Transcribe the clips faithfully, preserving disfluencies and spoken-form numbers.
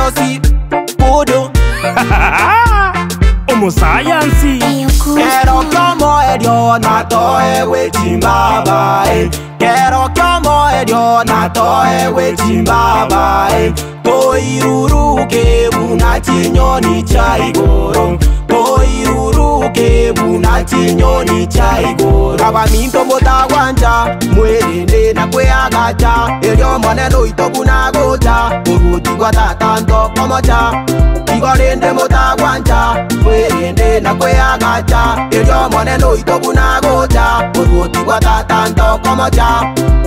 si Pudu Omo science Kero kyomo edio na toe wetin baba eh. Kero kyomo edio na toe wetin baba eh. Toiruru kebu na chinyoni chaigoro Toiruru kebu na chinyoni chaigoro Aba minto mota wanja Mwelende na kwe agacha Elio moneno itoku na gocha Uruti kwa tatanto komocha Igorende mota wanja Mwelende na kwe agacha Elio moneno itoku na gocha Uruti kwa tatanto komocha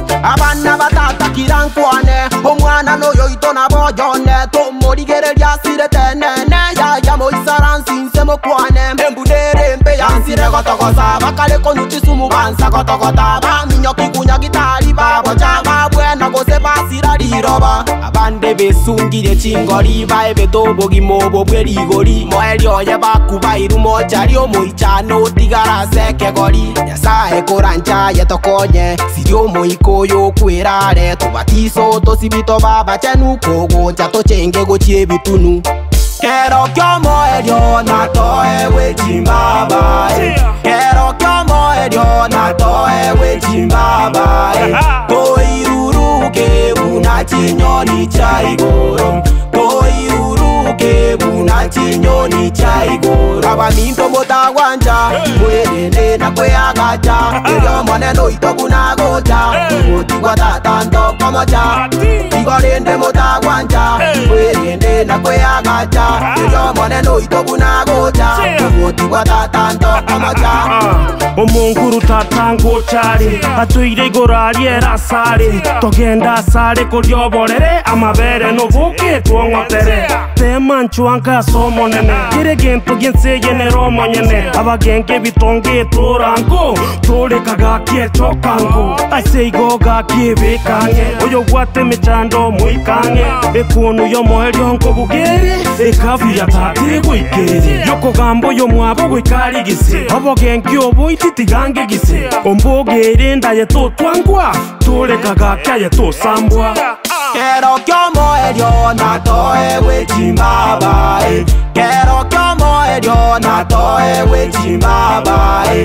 Abana batata kirankwane Omwana no yo ito na bojone Tomori gereria sire tenene Ya ya mo isaransi nsemo kwane Mbudere mpe ya nsire gotogosa Bakale konuti sumu bansa gotogota Baminyo kikunya gitari babocha Babwena gose basira riroba Abande besungire chingori Baebe tobo gimobo bwerigori Moeli oye bakuba irumo Chari omo ichano tigara seke gori Yasae korancha yetokonye Siri omo ikoyo kwerare Tubatiso tosibito baba chenu Kogo chato chenge gochie bitunu Kero kyomo elio na toe wetin baba eh. Kero kyomo elio na toe wetin baba eh. Toiruru kebu na chinyoni chaigoro Toiruru kebu na chinyoni chaigoro Aba minto mota wanja Mwelende na kwe agacha Elio moneno itoku na gocha Uruti kwa tatanto komocha Igorende mota wanja Mwelende na kwe agacha Elio moneno itoku na gocha Uruti kwa tatanto komocha Omonguru tatango chari Atuire igorari erasari Togenda sare koryoborere Amabere no buke tuongotere Tema nchuanka somo nene Kire gento genseye ne romo nyene Abagenge bitonge turango Tore kagakie chokango Aiseigo gakie bekange Oyo guate mechando muikange Ekunu yo moherionko bugere Ekavi ya tatire guikere Yoko gambo yo mwabo guikari gise Abagenge obo ititigange gise Ombogere ndaye to twangwa Tore kagakia ye to sambwa Kero kyomo elio na toe wetin baba eh. Kero kyomo elio na toe wetin baba eh.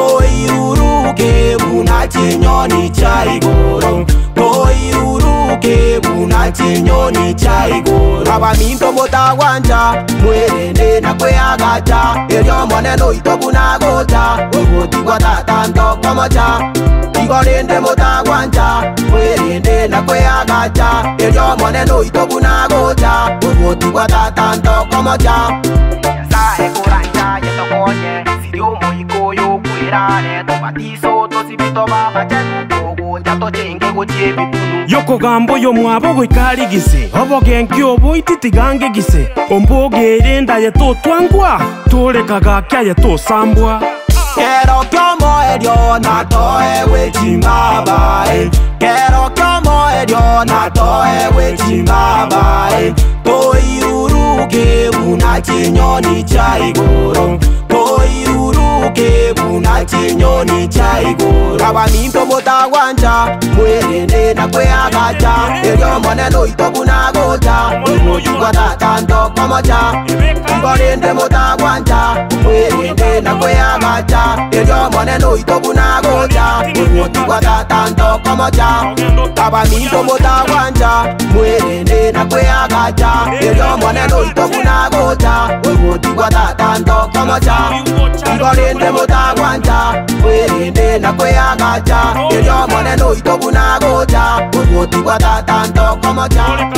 Toiruru kebu na chinyoni chaigoro Toiruru kebu na chinyoni chaigoro Aba minto mota wanja Mwelende na kwe agacha Elio moneno itoku na gocha Uruti kwa tatanto komocha Igorende mota wanja Mwelende na kwe agacha Elio moneno itoku na gocha Uruti kwa tatanto komocha Yasae korancha yetokonye Siri omo ikoyo kwerare Tobatiso tosibito baba chenu Kogo nchato chenge gochie bitunu Yoko gambo yo mwabo guikari gise Obogenge obo ititigange gise Ombogere ndaye to twangwa Tore kagakia ye to sambwa Kero kyomo elio na toe wetin baba eh. Kero kyomo elio na toe wetin baba eh. Toiruru kebu na chinyoni chaigoro Toiruru kebu na chinyoni chaigoro Aba minto mota wanja Mwelende na kwe agacha Elio moneno itoku na gocha Uruti kwa tatanto komocha Igorende mota wanja Mwelende na kwe agacha Elio moneno itoku na gocha Uruti kwa tatanto komocha Aba minto mota wanja Mwelende na kwe agacha Elio moneno itoku na gocha Uruti kwa tatanto komocha Igorende mota wanja Mwelende na kwe agacha Elio moneno itoku na gocha Uruti kwa tatanto komocha